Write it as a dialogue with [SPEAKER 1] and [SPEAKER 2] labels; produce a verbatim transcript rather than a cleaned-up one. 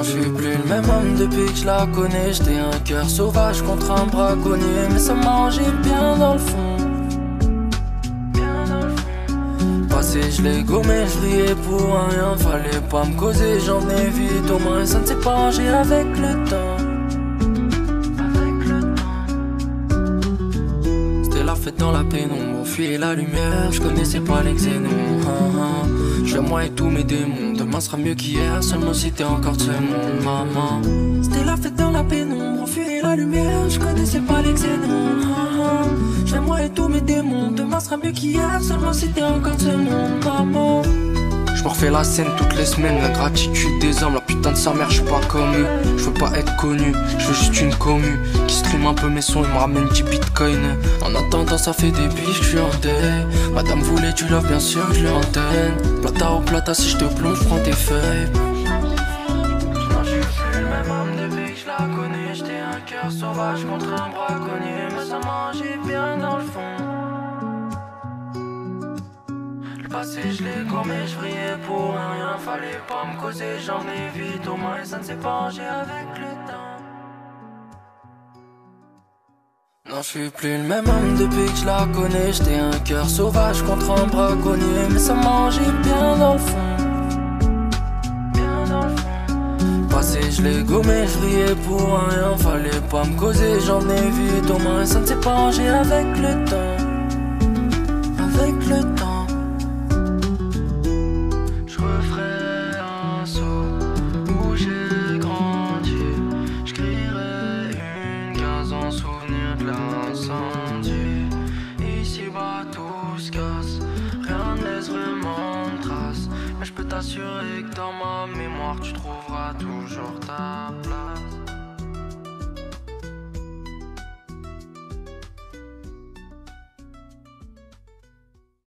[SPEAKER 1] je suis plus le même homme depuis que je la connais. J'étais un cœur sauvage contre un braconnier, mais ça mangeait bien dans le fond. Passé, je l'ai gommé, je riais pour rien. Fallait pas me causer, j'en ai vite au moins. Ça ne s'est pas rangé avec le temps. Avec le temps. C'était la fête dans la pénombre, on fuyait la lumière. Je connaissais pas les xénons. Hein, hein. Je vais moi et tous mes démons. Demain sera mieux qu'hier, seulement si t'es encore seul, mon maman. C'était la fête dans la pénombre, on fuyait la lumière. Je connaissais pas les xénons. Hein, hein. Je vais moi et tous mes démons. Demain sera mieux qu'hier, seulement si t'es encore seul, mon maman. Je me refais la scène toutes les semaines, la gratitude des hommes, la putain de sa mère, je suis pas comme eux. Je veux pas être connu, je veux juste une commu qui stream un peu mes sons et me ramène dix bitcoins. En attendant ça fait des biches, je suis en deuil. Madame voulait du love, bien sûr je lui antenne. Plata au plata, si je te plonge, prends tes feuilles. Je suis plus le même homme depuis que je la connais. J'étais un cœur sauvage contre un braconnier, mais ça mangeait bien dans le fond. Passé, je l'ai gommé, je priais pour rien. Fallait pas me causer, j'en ai vite au moins. Ça ne s'est pas rangé avec le temps. Non, je suis plus le même homme depuis que je la connais. J'étais un cœur sauvage contre un braconnier, mais ça mangeait bien dans le fond. Bien dans le fond. Passé, je l'ai gommé, je riais pour rien. Fallait pas me causer, j'en ai vite au moins. Ça ne s'est pas rangé avec le temps. Avec le temps.
[SPEAKER 2] Souvenir de l'incendie. Ici-bas tout se casse, rien ne laisse vraiment de trace. Mais je peux t'assurer que dans ma mémoire tu trouveras toujours ta place.